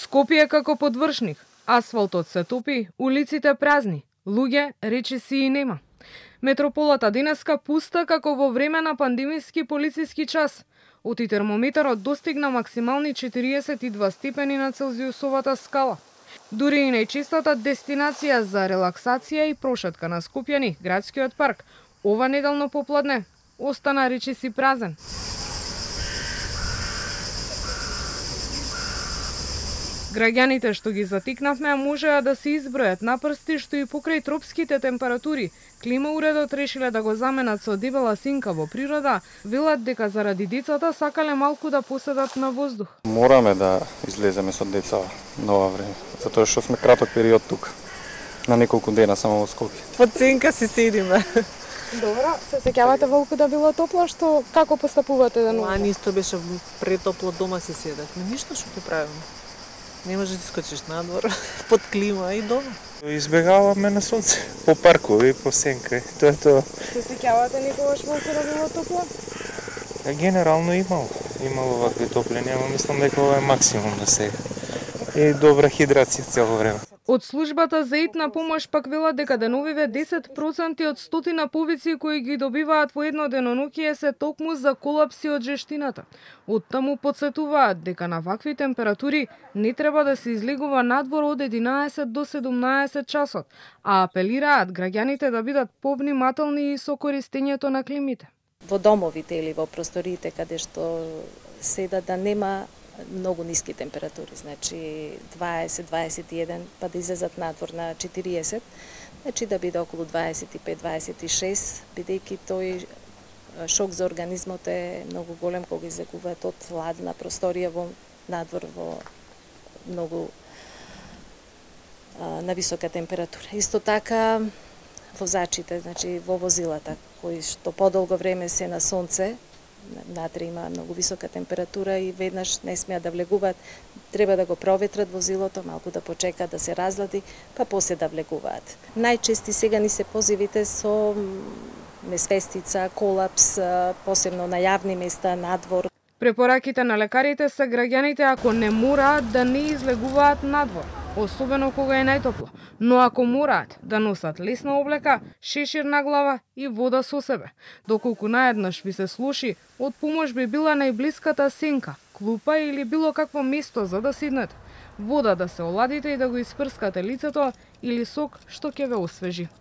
Скопје како подвршник, асфалтот се топи, улиците празни, луѓе речиси и нема. Метрополата денеска пуста како во време на пандемиски полициски час. Оти термометарот достигна максимални 42 степени на Целзиусовата скала. Дури и најчистата дестинација за релаксација и прошетка на скопјани, градскиот парк, ова неделно попладне остана речиси празен. Граѓаните што ги затикнавме можеа да се избројат на прсти што и покрај тропските температури, климауредот решиле да го заменат со дебела синка во природа, велат дека заради децата сакале малку да поседат на воздух. Мораме да излеземе со деца на ова време, затоа што сме краток период тука, на неколку дена само во Скопје. Под сенка си седиме. Добро, се сеќавате волку да било топло, што како постапувате денова? Нисто беше претопло, дома се седевме, ништо што ќе правиме. Не можеш да скочиш надвор, под клима и дома. Избегаваме на сонце, по паркови, по сенка. Тоа е тоа. Се сеќавате никогаш волку да било топло? Генерално имало вакви топлини, ама мислам дека ова е максимум за сега. И добра хидрација цело време. Од службата за итна помош пак велат дека деновиве 10% од стотина повици кои ги добиваат во едно деноноќие се токму за колапси од жештината. Оттаму подсетуваат дека на вакви температури не треба да се излегува надвор од 11 до 17 часот, а апелираат граѓаните да бидат повнимателни и со користењето на климите. Во домовите или во просториите каде што седат да нема многу ниски температури, значи 20, 21, па да излезат надвор на 40, значи да биде околу 25-26, бидејќи тој шок за организмот е многу голем кога излегуваат од ладна просторија во надвор во многу на висока температура. Исто така возачите, значи во возилата кои што подолго време се на сонце, натре има многу висока температура и веднаш не смеат да влегуваат, треба да го проветрат возилото, малку да почекаат да се разлади, па после да влегуваат. Најчести сега ни се позивите со несвестица, колапс, посебно на јавни места, надвор. Препораките на лекарите се граѓаните ако не мораат да не излегуваат надвор, особено кога е најтопло, но ако мораат да носат лесна облека, шешир на глава и вода со себе. Доколку наеднаш ви се слуши, од помош би била најблиската сенка, клупа или било какво место за да седнете. Вода да се оладите и да го испрскате лицето или сок што ќе ве освежи.